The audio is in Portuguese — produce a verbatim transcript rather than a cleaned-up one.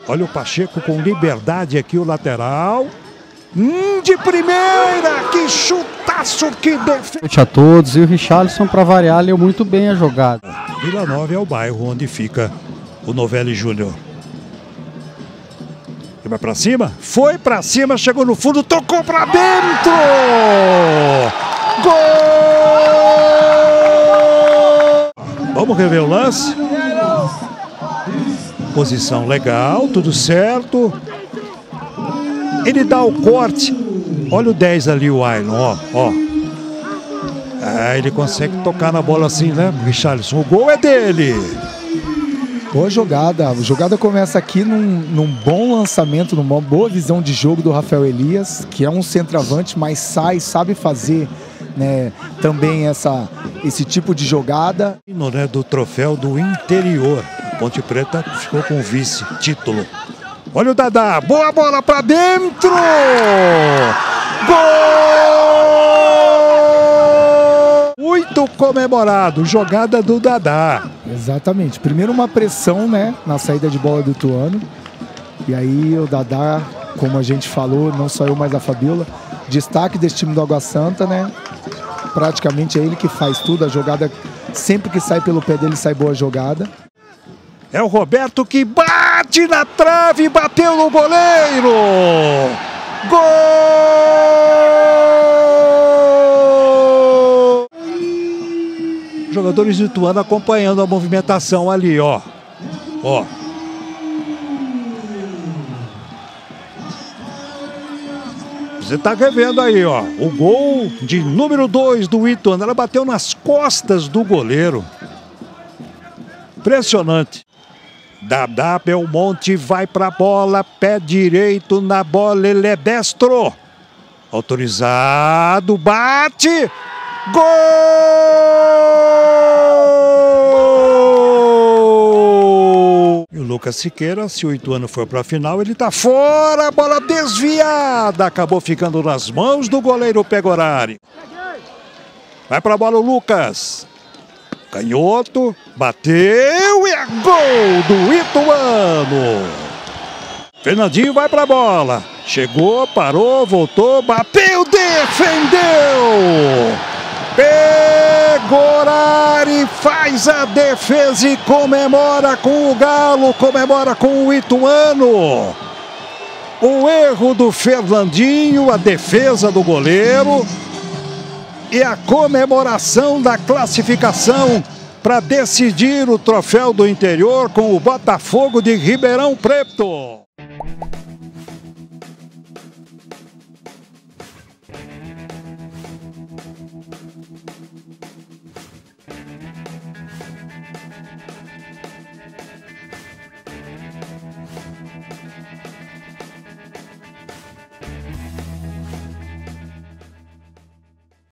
Olha o Pacheco com liberdade aqui, o lateral. Hum, de primeira, que chutaço, que defesa. Boa noite a todos, e o Richarlison, para variar, leu muito bem a jogada. Vila Nova é o bairro onde fica o Novelli Júnior. Ele vai pra cima? Foi pra cima, chegou no fundo, tocou pra dentro! Gol! Vamos rever o lance? Posição legal, tudo certo. Ele dá o corte. Olha o dez ali, o Ailon, ó, ó. Ah, ele consegue tocar na bola assim, né, Richarlison? O gol é dele. Boa jogada. A jogada começa aqui num, num bom lançamento, numa boa visão de jogo do Rafael Elias, que é um centroavante, mas sai, sabe fazer, né, também essa, esse tipo de jogada. Né, do troféu do interior. Ponte Preta ficou com o vice-título. Olha o Dadá, boa bola pra dentro! Gol! Muito comemorado, jogada do Dadá. Exatamente, primeiro uma pressão, né, na saída de bola do Ituano. E aí o Dadá, como a gente falou, não só eu, mas a Fabiola, destaque desse time do Água Santa, né? Praticamente é ele que faz tudo, a jogada, sempre que sai pelo pé dele, sai boa jogada. É o Roberto que bate na trave, bateu no goleiro. Gol! Jogadores do Ituano acompanhando a movimentação ali, ó. Ó. Você tá revendo aí, ó. O gol de número dois do Ituano. Ela bateu nas costas do goleiro. Impressionante. Dadá Belmonte vai para a bola, pé direito na bola, ele é destro. Autorizado, bate, gol! E o Lucas Siqueira, se o Ituano for para a final, ele tá fora, a bola desviada, acabou ficando nas mãos do goleiro Pegorari. Vai para a bola o Lucas. Canhoto, bateu e é gol do Ituano. Fernandinho vai para a bola. Chegou, parou, voltou, bateu, defendeu. Pegorari faz a defesa e comemora com o Galo, comemora com o Ituano. O erro do Fernandinho, a defesa do goleiro. E a comemoração da classificação para decidir o troféu do interior com o Botafogo de Ribeirão Preto.